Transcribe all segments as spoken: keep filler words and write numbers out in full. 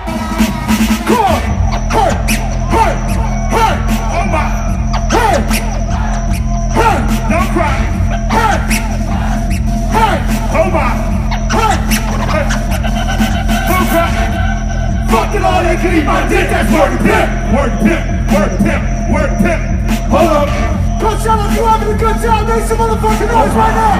Come on. Hey, hey, hey. Oh my. Hey, hey. Don't cry. Hey, hey. Oh my. Hey, hey. Don't cry. Fuck it all, they can eat my dick. That's word to pimp. Word to pimp. Word to pimp. Word to pimp. Hold up. Coachella, if you having a good time, make some motherfucking noise right now.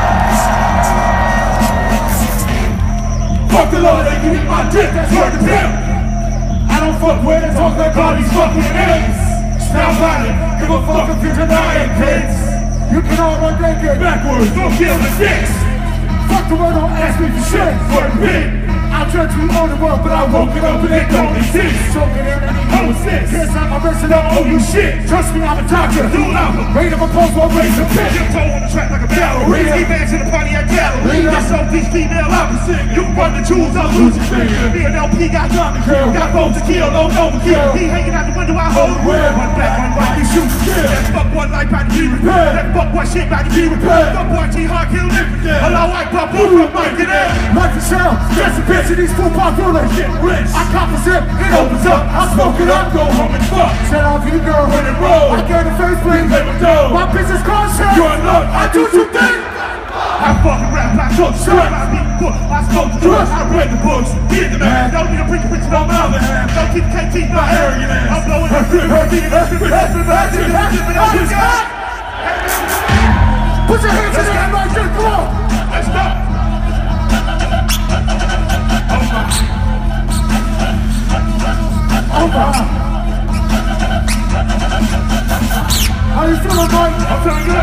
Fuck the law, they can eat my dick, that's word to pimp. I don't fuck with and talk like all these fucking niggas. Stop violent, give a fuck if you're denying kids. You can all run naked backwards, don't kill the dicks. Fuck the world, don't ask me for shit. Word to pimp. I tried to own the world, but I woke it up and it don't exist. Choking in and it exist. Here's how my wrist and I don't owe you shit. Trust me, I'm a doctor. Do an album. Rate of a post, won't raise a pitch. Your toe on the track like a ballerina. Ski bags in the Pontiac gallery. That's all these female opposites. You can run the jewels, I'll lose your finger. Me and L P got gun to kill. Got bones to kill, no no to kill. He hanging out the window, I hold the wheel. One back, one right, he shoots kill. That fuck one life about to be repaired. That fuck one shit about to be repaired. Fuck one T-Hard kill everything. Hello, I pop, boom, up, Mike, get in. Life is hell, just a bitch in these four pop rulers. Get rich. I cop a zip, it opens up. I smoke it up, go home and fuck. Set off you girl, when it roll. I get a face blink, let me go. My business concept. You're in luck, I do two things. I fucking rap, I talk shit. I beat the book, I smoke the drugs. I read the books, get the man. Don't need a preacher, preacher, no my other hand. Don't keep K T, my arrogant ass. I'm blowing her grip, her beating, her grip, her grip, her grip, her grip, her grip. Put your hands in the air like this, come on. Let's go. Oh my. How you feeling, Mike? I'm feeling good.